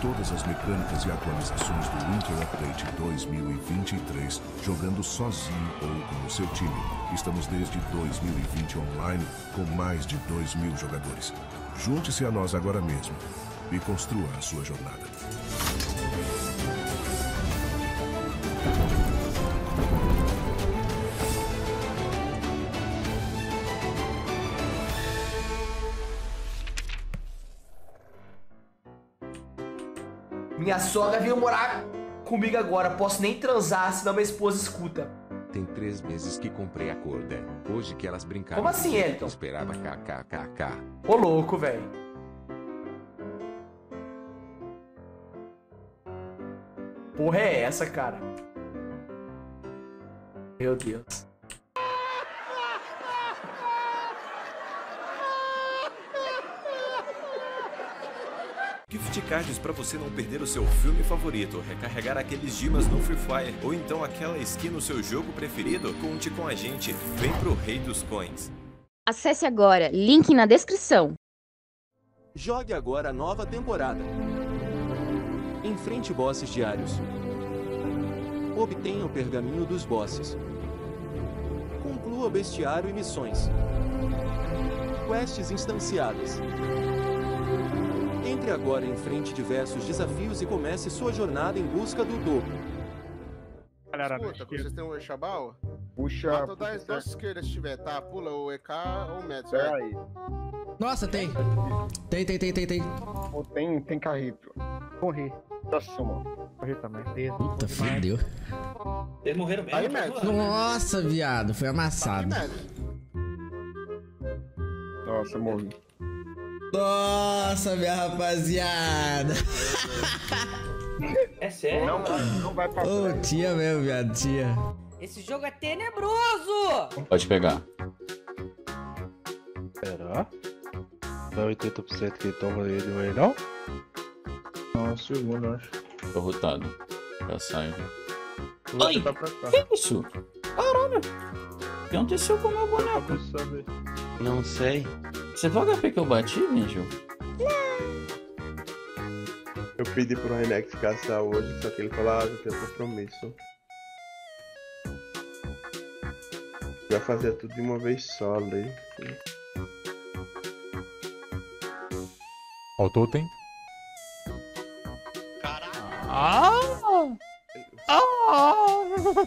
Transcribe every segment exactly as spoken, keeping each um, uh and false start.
todas as mecânicas e atualizações do Winter Update dois mil e vinte e três, jogando sozinho ou com o seu time. Estamos desde dois mil e vinte online com mais de dois mil jogadores. Junte-se a nós agora mesmo e construa a sua jornada. Minha sogra veio morar comigo agora. Posso nem transar, senão minha esposa escuta. Tem três meses que comprei a corda. Hoje que elas brincaram. Como assim, Elton? Eu esperava kkkk. Ô louco, velho. Porra é essa, cara? Meu Deus. Gift cards para você não perder o seu filme favorito, recarregar aqueles dimas no Free Fire ou então aquela skin no seu jogo preferido? Conte com a gente, vem pro Rei dos Coins. Acesse agora, link na descrição. Jogue agora a nova temporada. Enfrente bosses diários. Obtenha o pergaminho dos bosses. Conclua bestiário e missões. Quests instanciadas. Entre agora em frente diversos desafios e comece sua jornada em busca do dobro. Galera, escuta, vocês têm o Exabal? Puxa. Bota das duas esquerdas se tiver, tá? Pula o E K ou o Metz. Pera aí. Nossa, tem. Tem, tem, tem, tem, tem. Oh, tem, tem carrito. Morri. Nossa, mano. Morri também. Puta, fodeu. Eles morreram mesmo? Aí, Metz. Nossa, viado, foi amassado. Nossa, morri. Nossa, minha rapaziada. É sério? Não, não vai pra Ô, frente. tia mesmo, viado, tia. Esse jogo é tenebroso! Pode pegar. Será? Dá oitenta por cento que toma ele aí, não? Não, segundo, acho. Tô rotado. Já saio. Vou Ai, tentar pra cá. que isso? Caralho. O que aconteceu com o meu boneco? Não sei. Você viu o H P que eu bati, Ninja? Eu pedi pro Renex caçar hoje, só que ele falou, ah, eu tenho compromisso. Já fazia tudo de uma vez só ali. Ó o totem. Caralho! Ah! Ah!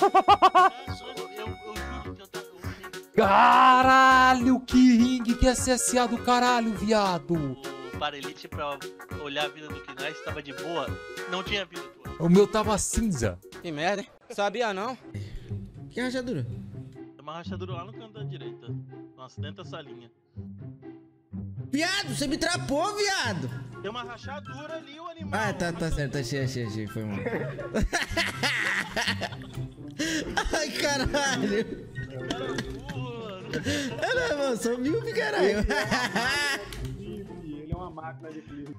Caralho, que ringue, que S S A do caralho, viado! O Parelite, pra olhar a vida do Knais, tava de boa, não tinha vida tua. O meu tava cinza. Que merda, hein? Sabia não? Que rachadura? Tem uma rachadura lá no canto da direita. Nossa, dentro dessa linha. Viado, você me trapou, viado! Tem uma rachadura ali, o animal. Ah, tá, tá certo, achei, achei, achei, foi mal. Ai, caralho! Caramba, mano, sou míope, caralho. Ele é uma máquina de clipe.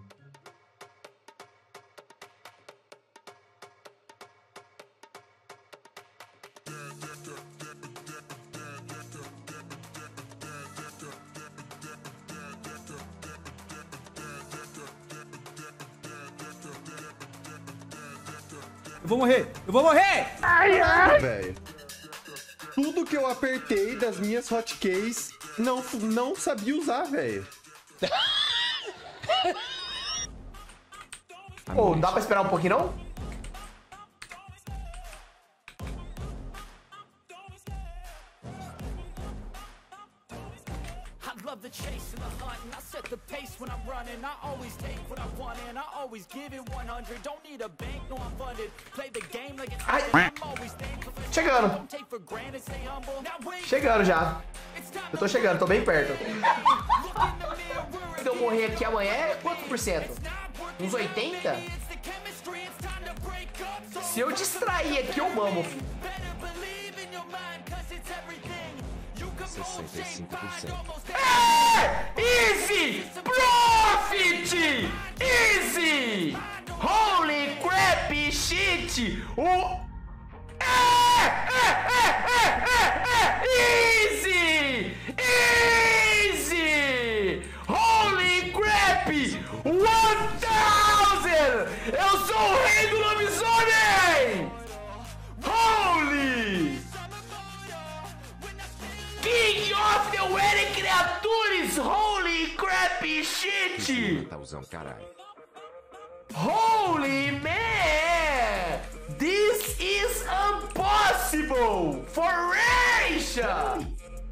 Eu vou morrer! Eu vou morrer! Ai, ai! Velho. Tudo que eu apertei das minhas hotkeys não, não sabia usar, velho. Pô, não dá pra esperar um pouquinho, não? The chase and the hunt, and I set the pace when I'm running. I always take what I want and I always give it one hundred. Don't need a bank, no I'm funded. Play the game like it's I'm always thankful. Chegando. Chegando já. Eu tô chegando, tô bem perto. Se eu morrer aqui amanhã, é quanto por cento? Uns oitenta? Se eu distrair aqui, eu mamo. sessenta e cinco por cento. É! Easy! Profit! Easy! Holy crap shit! O... É! É! É! É! É! Easy! Easy! Holy crap! One thousand! Eu sou o rei do lobisomem! Holy! King of the Wedding Creatures! Holy crap shit! Natalzão, caralho. Holy man! This is impossible! For Asia!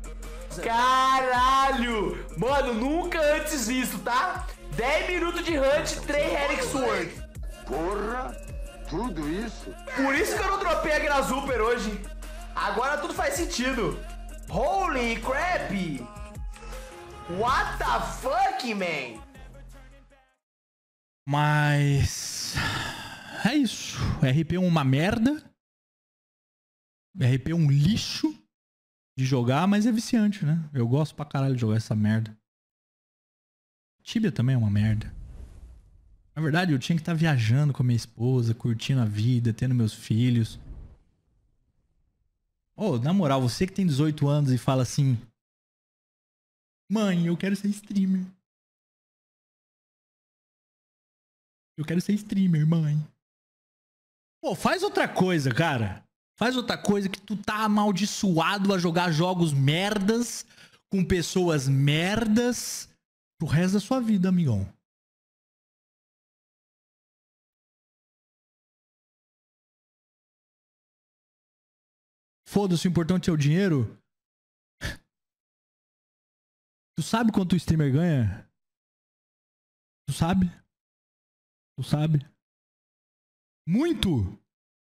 Caralho! Mano, nunca antes visto, tá? dez minutos de Hunt, três Helix Sword. Porra! Tudo isso? Por isso que eu não dropei a Grazuper hoje. Agora tudo faz sentido. Holy crap! What the fuck, man? Mas... é isso. R P é uma merda. R P é um lixo de jogar, mas é viciante, né? Eu gosto pra caralho de jogar essa merda. Tibia também é uma merda. Na verdade, eu tinha que estar viajando com a minha esposa, curtindo a vida, tendo meus filhos. Ô, oh, na moral, você que tem dezoito anos e fala assim... Mãe, eu quero ser streamer. Eu quero ser streamer, mãe. Pô, faz outra coisa, cara. Faz outra coisa que tu tá amaldiçoado a jogar jogos merdas com pessoas merdas pro resto da sua vida, amigão. Foda-se, o importante é o dinheiro. Tu sabe quanto o streamer ganha? Tu sabe? Tu sabe? Muito!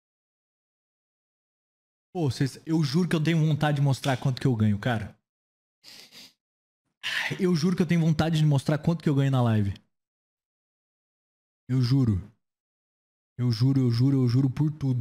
Pô, vocês, eu juro que eu tenho vontade de mostrar quanto que eu ganho, cara. Eu juro que eu tenho vontade de mostrar quanto que eu ganho na live. Eu juro. Eu juro, eu juro, eu juro por tudo.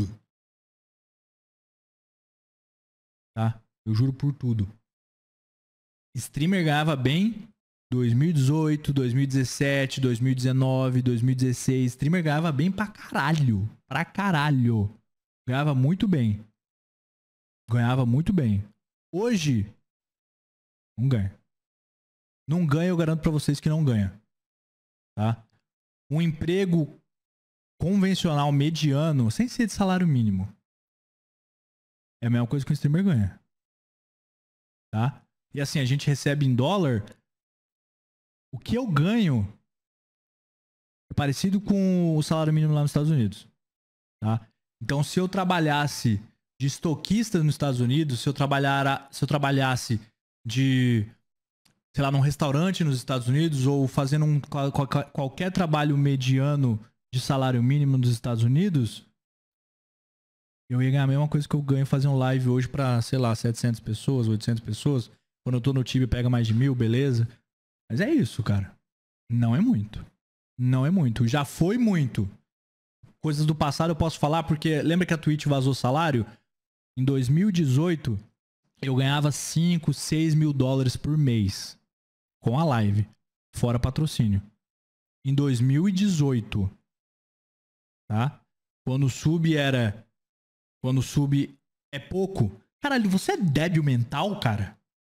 Tá? Eu juro por tudo. Streamer ganhava bem dois mil e dezoito, dois mil e dezessete, dois mil e dezenove, dois mil e dezesseis. Streamer ganhava bem pra caralho. Pra caralho. Ganhava muito bem. Ganhava muito bem. Hoje, não ganha. Não ganha, eu garanto pra vocês que não ganha. Tá? Um emprego convencional mediano, sem ser de salário mínimo, é a mesma coisa que um streamer ganha. Tá? E assim, a gente recebe em dólar. O que eu ganho é parecido com o salário mínimo lá nos Estados Unidos. Tá? Então, se eu trabalhasse de estoquista nos Estados Unidos, se eu, trabalhar, se eu trabalhasse de, sei lá, num restaurante nos Estados Unidos, ou fazendo um, qualquer, qualquer trabalho mediano de salário mínimo nos Estados Unidos, eu ia ganhar a mesma coisa que eu ganho fazendo um live hoje pra, sei lá, setecentas pessoas, oitocentas pessoas. Quando eu tô no Tibia pega mais de mil, beleza. Mas é isso, cara. Não é muito. Não é muito. Já foi muito. Coisas do passado eu posso falar porque... Lembra que a Twitch vazou salário? Em dois mil e dezoito, eu ganhava cinco, seis mil dólares por mês. Com a live. Fora patrocínio. Em dois mil e dezoito. Tá? Quando o sub era... Quando o sub é pouco. Caralho, você é débil mental, cara?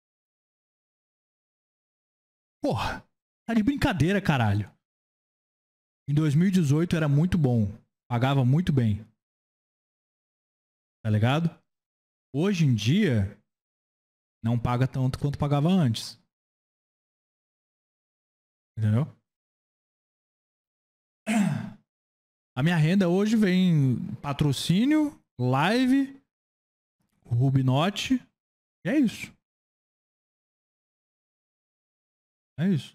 Porra, tá de brincadeira, caralho. Em dois mil e dezoito era muito bom. Pagava muito bem. Tá ligado? Hoje em dia, não paga tanto quanto pagava antes. Entendeu? A minha renda hoje vem patrocínio, live, Rubinote. E é isso. É isso.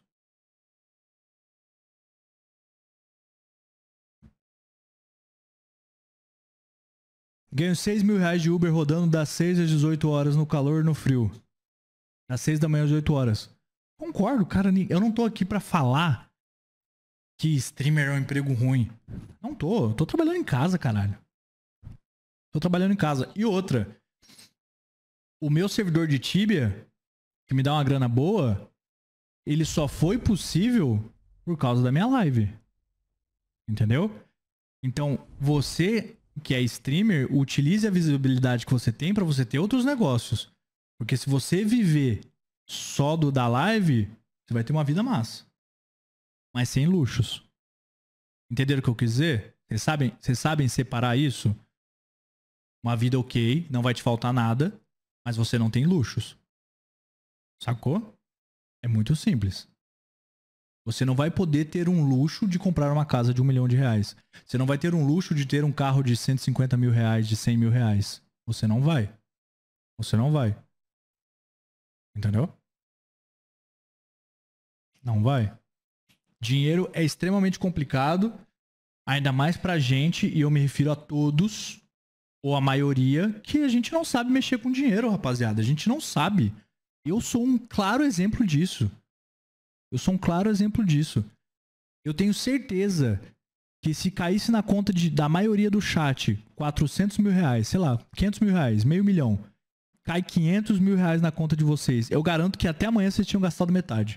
Ganho seis mil reais de Uber rodando das seis às dezoito horas no calor e no frio. Das seis da manhã às dezoito horas. Concordo, cara. Eu não tô aqui pra falar que streamer é um emprego ruim. Não tô. Eu tô trabalhando em casa, caralho. Tô trabalhando em casa. E outra. O meu servidor de Tibia, que me dá uma grana boa, ele só foi possível por causa da minha live. Entendeu? Então, você que é streamer, utilize a visibilidade que você tem pra você ter outros negócios. Porque se você viver só do da live, você vai ter uma vida massa. Mas sem luxos. Entenderam o que eu quis dizer? Vocês sabem, vocês sabem separar isso? Uma vida ok, não vai te faltar nada, mas você não tem luxos. Sacou? É muito simples. Você não vai poder ter um luxo de comprar uma casa de um milhão de reais. Você não vai ter um luxo de ter um carro de cento e cinquenta mil reais, de cem mil reais. Você não vai. Você não vai. Entendeu? Não vai. Dinheiro é extremamente complicado, ainda mais pra gente, e eu me refiro a todos, ou a maioria, que a gente não sabe mexer com dinheiro, rapaziada. A gente não sabe. Eu sou um claro exemplo disso. Eu sou um claro exemplo disso. Eu tenho certeza que se caísse na conta de, da maioria do chat quatrocentos mil reais, sei lá, quinhentos mil reais, meio milhão, cai quinhentos mil reais na conta de vocês, eu garanto que até amanhã vocês tinham gastado metade.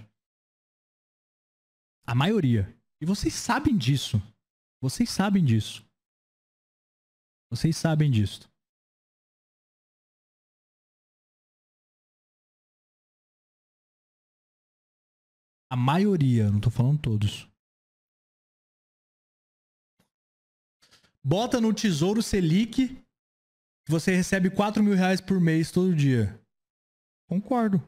A maioria. E vocês sabem disso. Vocês sabem disso. Vocês sabem disso. A maioria, não tô falando todos. Bota no Tesouro Selic que você recebe quatro mil reais por mês todo dia. Concordo.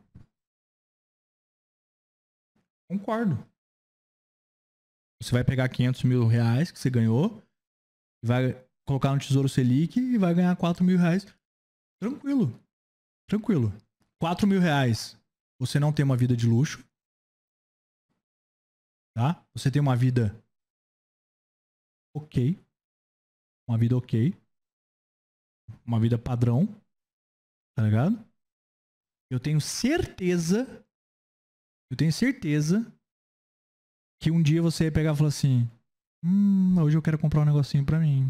Concordo. Você vai pegar quinhentos mil reais que você ganhou, vai colocar no Tesouro Selic e vai ganhar quatro mil reais. Tranquilo. Tranquilo. quatro mil reais. Você não tem uma vida de luxo. Tá? Você tem uma vida ok. Uma vida ok. Uma vida padrão. Tá ligado? Eu tenho certeza. Eu tenho certeza que um dia você ia pegar e falar assim: Hum, hoje eu quero comprar um negocinho pra mim.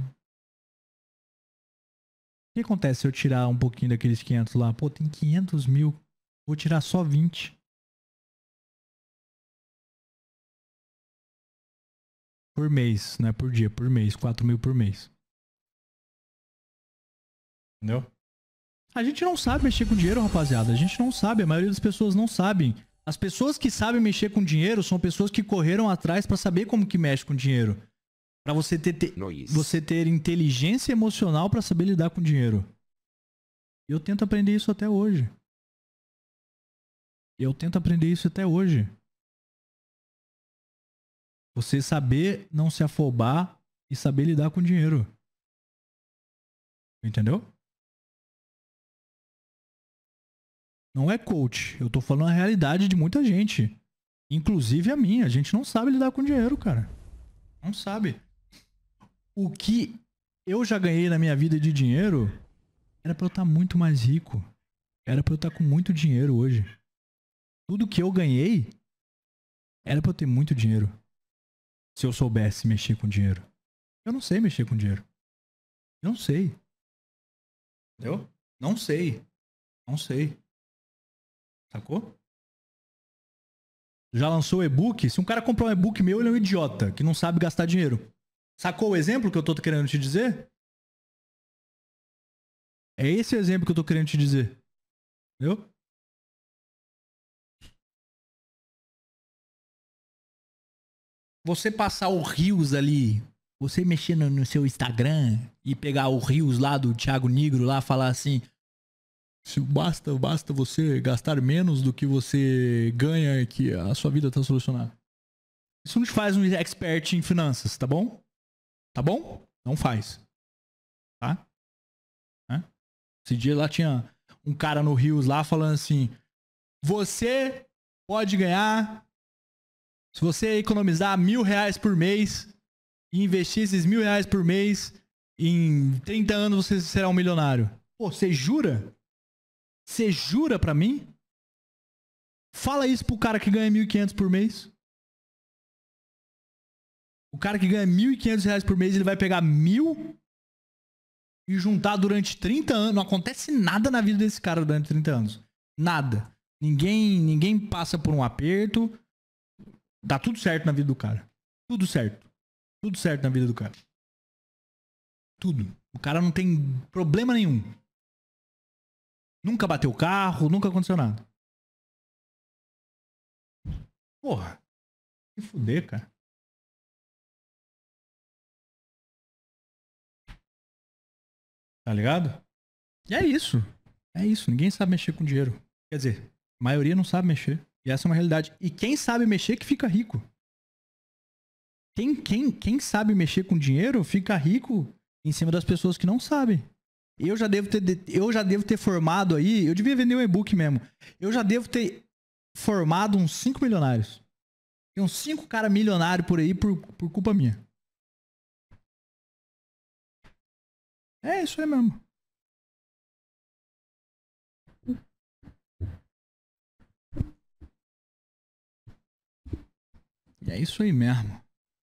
O que acontece se eu tirar um pouquinho daqueles quinhentos lá? Pô, tem quinhentos mil. Vou tirar só vinte. Por mês, não é por dia, por mês. quatro mil por mês. Entendeu? A gente não sabe mexer com dinheiro, rapaziada. A gente não sabe. A maioria das pessoas não sabem. As pessoas que sabem mexer com dinheiro são pessoas que correram atrás pra saber como que mexe com dinheiro. Pra você ter, ter, você ter inteligência emocional pra saber lidar com dinheiro. E eu tento aprender isso até hoje. Eu tento aprender isso até hoje. Você saber não se afobar e saber lidar com dinheiro. Entendeu? Não é coach. Eu tô falando a realidade de muita gente. Inclusive a minha. A gente não sabe lidar com dinheiro, cara. Não sabe. O que eu já ganhei na minha vida de dinheiro era pra eu estar muito mais rico. Era pra eu estar com muito dinheiro hoje. Tudo que eu ganhei era pra eu ter muito dinheiro. Se eu soubesse mexer com dinheiro. Eu não sei mexer com dinheiro. Eu não sei. Entendeu? Não sei. Não sei. Sacou? Já lançou o e-book? Se um cara comprar um e-book meu, ele é um idiota que não sabe gastar dinheiro. Sacou o exemplo que eu tô querendo te dizer? É esse o exemplo que eu tô querendo te dizer. Entendeu? Você passar o Rios ali, você mexer no, no seu Instagram e pegar o Rios lá do Thiago Nigro lá, falar assim: se basta, basta você gastar menos do que você ganha, que a sua vida tá solucionada. Isso não te faz um expert em finanças, tá bom? Tá bom? Não faz. Tá? É? Esse dia lá tinha um cara no Rios lá falando assim: você pode ganhar, se você economizar mil reais por mês e investir esses mil reais por mês, em trinta anos você será um milionário. Pô, você jura? Você jura pra mim? Fala isso pro cara que ganha mil e quinhentos por mês. O cara que ganha mil e quinhentos reais por mês, ele vai pegar mil e juntar durante trinta anos. Não acontece nada na vida desse cara durante trinta anos. Nada. Ninguém, ninguém passa por um aperto. Dá tudo certo na vida do cara. Tudo certo. Tudo certo na vida do cara. Tudo. O cara não tem problema nenhum. Nunca bateu o carro, nunca aconteceu nada. Porra. Se fuder, cara. Tá ligado? E é isso. É isso. Ninguém sabe mexer com dinheiro. Quer dizer, a maioria não sabe mexer. E essa é uma realidade. E quem sabe mexer que fica rico. Quem, quem, quem sabe mexer com dinheiro fica rico em cima das pessoas que não sabem. Eu já devo ter, eu já devo ter formado aí... Eu devia vender um e-book mesmo. Eu já devo ter formado uns cinco milionários. Tem uns cinco caras milionários por aí por, por culpa minha. É isso aí mesmo. E é isso aí mesmo.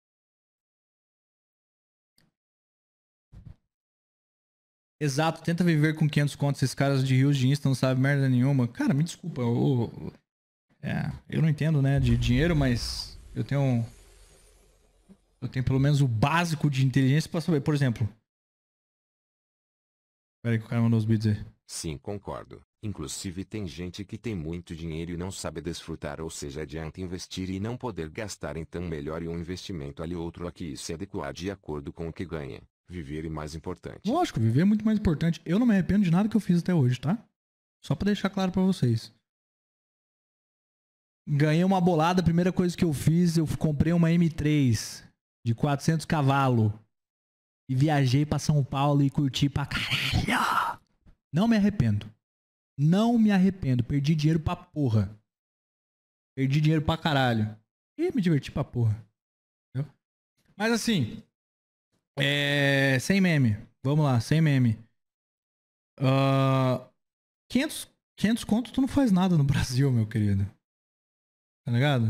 Exato, tenta viver com quinhentos contos. Esses caras de rios de Insta não sabem merda nenhuma. Cara, me desculpa. Eu, é, eu não entendo, né, de dinheiro, mas eu tenho... Eu tenho pelo menos o básico de inteligência pra saber. Por exemplo... Pera aí que o cara mandou os beats aí. Sim, concordo. Inclusive tem gente que tem muito dinheiro e não sabe desfrutar, ou seja, adianta investir e não poder gastar, então melhore um investimento ali outro aqui e se adequar de acordo com o que ganha. Viver é mais importante. Lógico, viver é muito mais importante. Eu não me arrependo de nada que eu fiz até hoje, tá? Só pra deixar claro pra vocês. Ganhei uma bolada, a primeira coisa que eu fiz, eu comprei uma M três de quatrocentos cavalos. E viajei pra São Paulo e curti pra caralho. Não me arrependo. Não me arrependo. Perdi dinheiro pra porra. Perdi dinheiro pra caralho. E me diverti pra porra. Entendeu? Mas assim... É... Sem meme. Vamos lá, sem meme. Uh... quinhentos, quinhentos conto tu não faz nada no Brasil, meu querido. Tá ligado?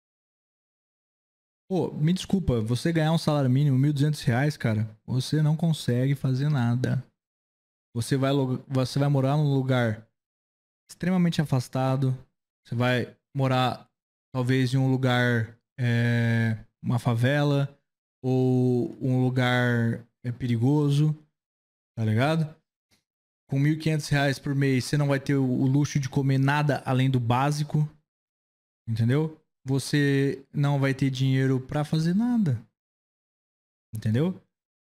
Pô, me desculpa, você ganhar um salário mínimo, mil e duzentos reais, cara, você não consegue fazer nada. Você vai, você vai morar num lugar extremamente afastado. Você vai morar, talvez, em um lugar, é, uma favela, ou um lugar é, perigoso, tá ligado? Com mil e quinhentos reais por mês, você não vai ter o, o luxo de comer nada além do básico, entendeu? Você não vai ter dinheiro pra fazer nada. Entendeu?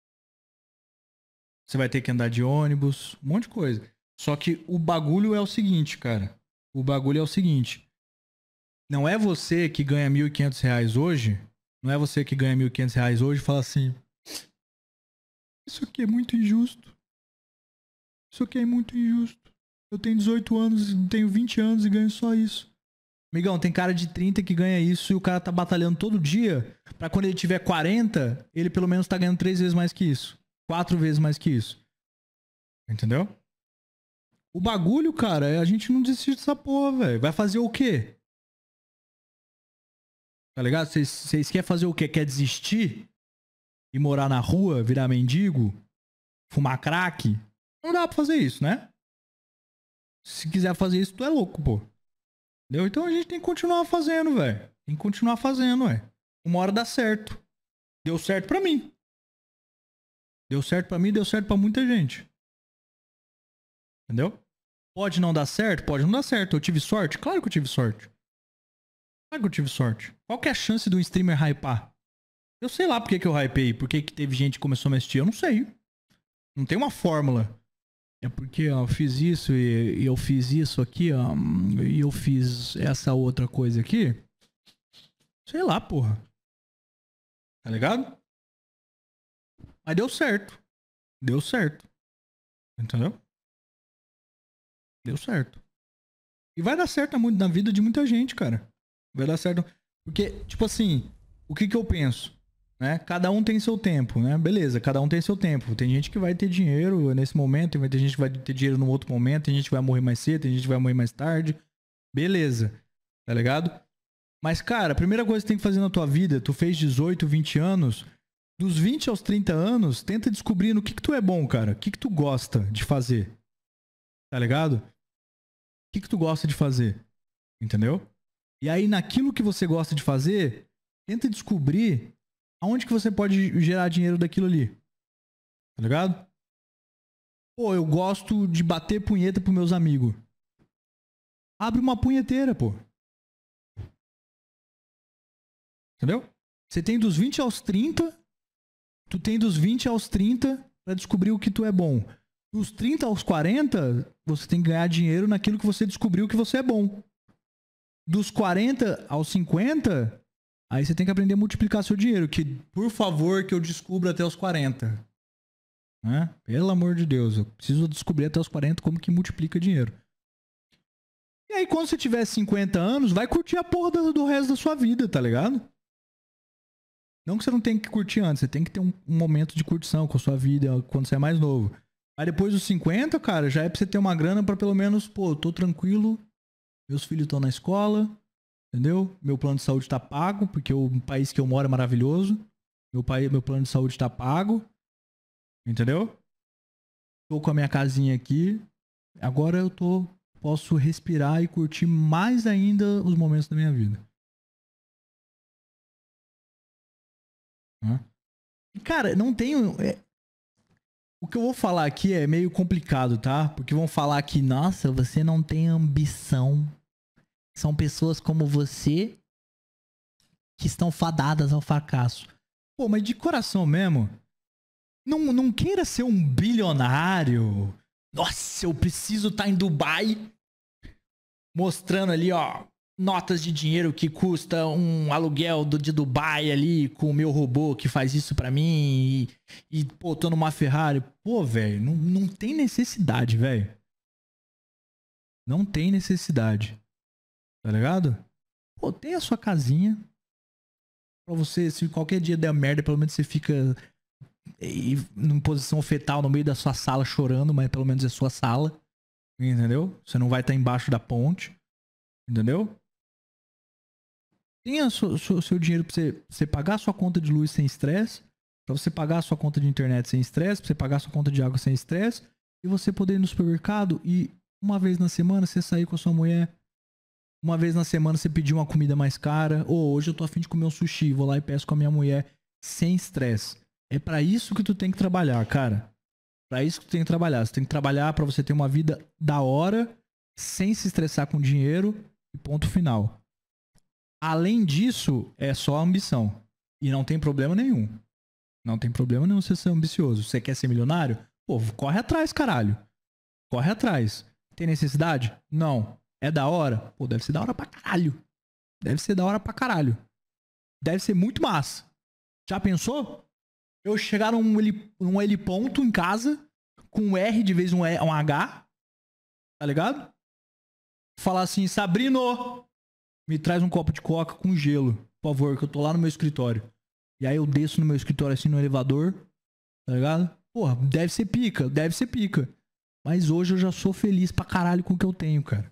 Você vai ter que andar de ônibus, um monte de coisa. Só que o bagulho é o seguinte, cara. O bagulho é o seguinte. Não é você que ganha mil e quinhentos reais hoje. Não é você que ganha mil e quinhentos reais hoje e fala assim... Isso aqui é muito injusto. Isso aqui é muito injusto. Eu tenho dezoito anos, tenho vinte anos e ganho só isso. Amigão, tem cara de trinta que ganha isso e o cara tá batalhando todo dia pra quando ele tiver quarenta, ele pelo menos tá ganhando três vezes mais que isso. Quatro vezes mais que isso. Entendeu? O bagulho, cara, é a gente não desistir dessa porra, velho. Vai fazer o quê? Tá ligado? Vocês querem fazer o quê? Quer desistir? E morar na rua, virar mendigo? Fumar crack? Não dá pra fazer isso, né? Se quiser fazer isso, tu é louco, pô. Entendeu? Então a gente tem que continuar fazendo, velho. Tem que continuar fazendo, velho. Uma hora dá certo. Deu certo pra mim. Deu certo pra mim, deu certo pra muita gente. Entendeu? Pode não dar certo? Pode não dar certo. Eu tive sorte? Claro que eu tive sorte. Claro que eu tive sorte. Qual que é a chance do streamer hypar? Eu sei lá por que que eu hypei. Por que que teve gente que começou a me assistir. Eu não sei. Não tem uma fórmula. É porque ó, eu fiz isso e, e eu fiz isso aqui, ó, e eu fiz essa outra coisa aqui. Sei lá, porra. Tá ligado? Mas deu certo. Deu certo. Entendeu? Deu certo. E vai dar certo na vida de muita gente, cara. Vai dar certo. Porque, tipo assim, o que que eu penso? Né? Cada um tem seu tempo, né? Beleza, cada um tem seu tempo. Tem gente que vai ter dinheiro nesse momento, vai ter gente que vai ter dinheiro num outro momento, tem gente que vai morrer mais cedo, tem gente que vai morrer mais tarde. Beleza, tá ligado? Mas, cara, a primeira coisa que você tem que fazer na tua vida, tu fez dezoito, vinte anos, dos vinte aos trinta anos, tenta descobrir no que que tu é bom, cara. O que que tu gosta de fazer. Tá ligado? O que que tu gosta de fazer. Entendeu? E aí, naquilo que você gosta de fazer, tenta descobrir aonde que você pode gerar dinheiro daquilo ali. Tá ligado? Pô, eu gosto de bater punheta pros meus amigos. Abre uma punheteira, pô. Entendeu? Você tem dos vinte aos trinta. Tu tem dos vinte aos trinta pra descobrir o que tu é bom. Dos trinta aos quarenta, você tem que ganhar dinheiro naquilo que você descobriu que você é bom. Dos quarenta aos cinquenta, aí você tem que aprender a multiplicar seu dinheiro. Que, por favor, que eu descubra até os quarenta. Né? Pelo amor de Deus, eu preciso descobrir até os quarenta como que multiplica dinheiro. E aí, quando você tiver cinquenta anos, vai curtir a porra do, do resto da sua vida, tá ligado? Não que você não tenha que curtir antes, você tem que ter um, um momento de curtição com a sua vida quando você é mais novo. Aí depois dos cinquenta, cara, já é pra você ter uma grana pra pelo menos, pô, eu tô tranquilo, meus filhos estão na escola, entendeu? Meu plano de saúde tá pago, porque o país que eu moro é maravilhoso. Meu, pai, meu plano de saúde tá pago, entendeu? Tô com a minha casinha aqui, agora eu tô... posso respirar e curtir mais ainda os momentos da minha vida. E, cara, não tenho... É... O que eu vou falar aqui é meio complicado, tá? Porque vão falar que, nossa, você não tem ambição. São pessoas como você que estão fadadas ao fracasso. Pô, mas de coração mesmo, não, não queira ser um bilionário... Nossa, eu preciso estar em Dubai mostrando ali, ó, notas de dinheiro que custa um aluguel do, de Dubai ali com o meu robô que faz isso pra mim e, e pô, tô numa Ferrari. Pô, velho, não, não tem necessidade, velho. Não tem necessidade. Tá ligado? Pô, tem a sua casinha pra você, se qualquer dia der merda, pelo menos você fica... E, em posição fetal no meio da sua sala chorando, mas pelo menos é sua sala, entendeu? Você não vai estar embaixo da ponte, entendeu? Tenha o seu, seu, seu dinheiro pra você, você pagar a sua conta de luz sem estresse, pra você pagar a sua conta de internet sem estresse, pra você pagar a sua conta de água sem estresse, e você poder ir no supermercado e uma vez na semana você sair com a sua mulher, uma vez na semana você pedir uma comida mais cara, ou hoje eu tô a fim de comer um sushi, vou lá e peço com a minha mulher sem estresse. É pra isso que tu tem que trabalhar, cara. Pra isso que tu tem que trabalhar. Você tem que trabalhar pra você ter uma vida da hora, sem se estressar com dinheiro, e ponto final. Além disso, é só ambição. E não tem problema nenhum. Não tem problema nenhum você ser ambicioso. Você quer ser milionário? Pô, corre atrás, caralho. Corre atrás. Tem necessidade? Não. É da hora? Pô, deve ser da hora pra caralho. Deve ser da hora pra caralho. Deve ser muito massa. Já pensou? Eu chegar num, heli, num heliponto em casa, com um R de vez um, e, um H, tá ligado? Falar assim, Sabrino, me traz um copo de coca com gelo, por favor, que eu tô lá no meu escritório. E aí eu desço no meu escritório assim no elevador, tá ligado? Porra, deve ser pica, deve ser pica. Mas hoje eu já sou feliz pra caralho com o que eu tenho, cara.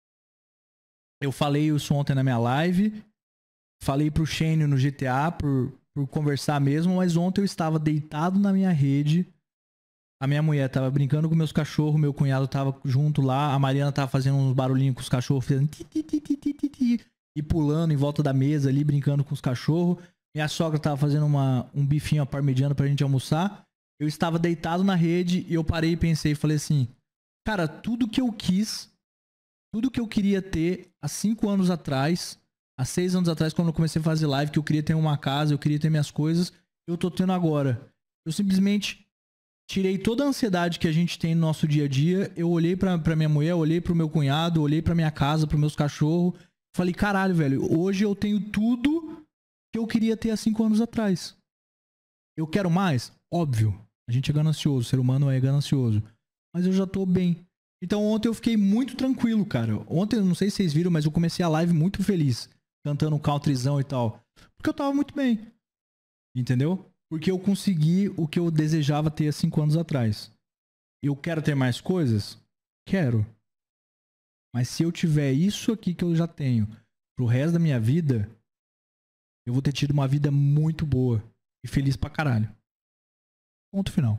Eu falei isso ontem na minha live, falei pro Shane no G T A, por... por conversar mesmo, mas ontem eu estava deitado na minha rede, a minha mulher tava brincando com meus cachorros, meu cunhado tava junto lá, a Mariana tava fazendo uns barulhinhos com os cachorros, fazendo ti, ti, ti, ti, ti, ti, e pulando em volta da mesa ali, brincando com os cachorros. Minha sogra tava fazendo uma, um bifinho à parmegiana pra gente almoçar. Eu estava deitado na rede e eu parei e pensei e falei assim, cara, tudo que eu quis, tudo que eu queria ter há cinco anos atrás... Há seis anos atrás, quando eu comecei a fazer live, que eu queria ter uma casa, eu queria ter minhas coisas, eu tô tendo agora. Eu simplesmente tirei toda a ansiedade que a gente tem no nosso dia a dia, eu olhei pra, pra minha mulher, olhei pro meu cunhado, olhei pra minha casa, pros meus cachorros, falei, caralho, velho, hoje eu tenho tudo que eu queria ter há cinco anos atrás. Eu quero mais? Óbvio. A gente é ganancioso, o ser humano é ganancioso. Mas eu já tô bem. Então ontem eu fiquei muito tranquilo, cara. Ontem, não sei se vocês viram, mas eu comecei a live muito feliz. Cantando um countryzão e tal. Porque eu tava muito bem. Entendeu? Porque eu consegui o que eu desejava ter há cinco anos atrás. Eu quero ter mais coisas? Quero. Mas se eu tiver isso aqui que eu já tenho pro resto da minha vida, eu vou ter tido uma vida muito boa. E feliz pra caralho. Ponto final.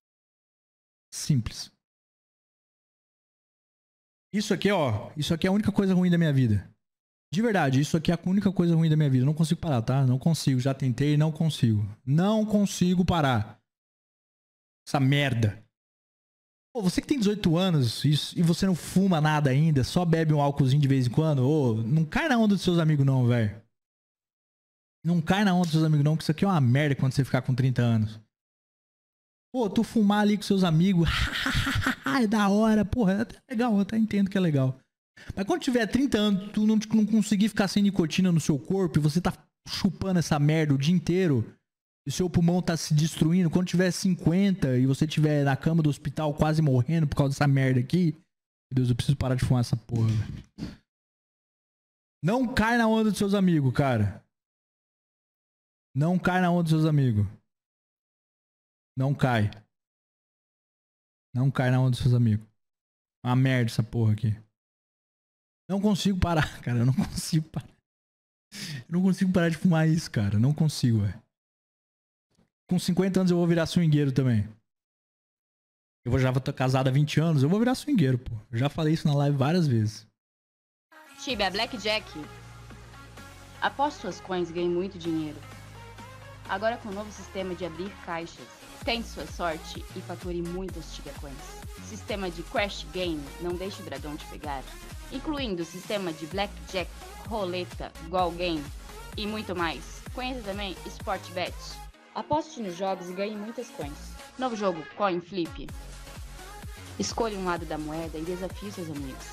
Simples. Isso aqui, ó. Isso aqui é a única coisa ruim da minha vida. De verdade, isso aqui é a única coisa ruim da minha vida. Eu não consigo parar, tá? Não consigo. Já tentei, não consigo. Não consigo parar. Essa merda. Pô, você que tem dezoito anos isso, e você não fuma nada ainda, só bebe um álcoolzinho de vez em quando, ô, não cai na onda dos seus amigos não, velho. Não cai na onda dos seus amigos não, que isso aqui é uma merda quando você ficar com trinta anos. Pô, tu fumar ali com seus amigos, é da hora, porra, é até legal, eu até entendo que é legal. Mas quando tiver trinta anos, tu não, não conseguir ficar sem nicotina no seu corpo e você tá chupando essa merda o dia inteiro, e o seu pulmão tá se destruindo, quando tiver cinquenta e você tiver na cama do hospital quase morrendo por causa dessa merda aqui, meu Deus, eu preciso parar de fumar essa porra, velho. Não cai na onda dos seus amigos, cara. Não cai na onda dos seus amigos. Não cai. Não cai na onda dos seus amigos. Uma merda essa porra aqui. Não consigo parar, cara. Eu não consigo parar. Eu não consigo parar de fumar isso, cara. Não consigo, velho. Com cinquenta anos eu vou virar swingueiro também. Eu vou, já vou estar casado há vinte anos. Eu vou virar swingueiro, pô. Eu já falei isso na live várias vezes. Tibia Blackjack. Aposte suas coins e ganhe muito dinheiro. Agora com o novo sistema de abrir caixas, tente sua sorte e fature muitas Tibia Coins. Sistema de Crash Game, não deixe o dragão te pegar. Incluindo o sistema de Blackjack, Roleta, Goal Game e muito mais. Conheça também Sportbet. Aposte nos jogos e ganhe muitas coins. Novo jogo, Coin Flip. Escolha um lado da moeda e desafie seus amigos.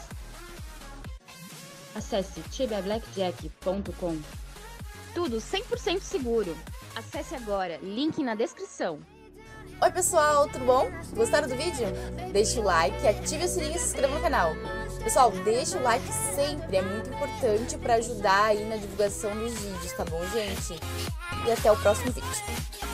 Acesse tibia blackjack ponto com. Tudo cem por cento seguro. Acesse agora, link na descrição. Oi pessoal, tudo bom? Gostaram do vídeo? Deixe o like, ative o sininho e se inscreva no canal. Pessoal, deixe o like sempre, é muito importante para ajudar aí na divulgação dos vídeos, tá bom, gente? E até o próximo vídeo.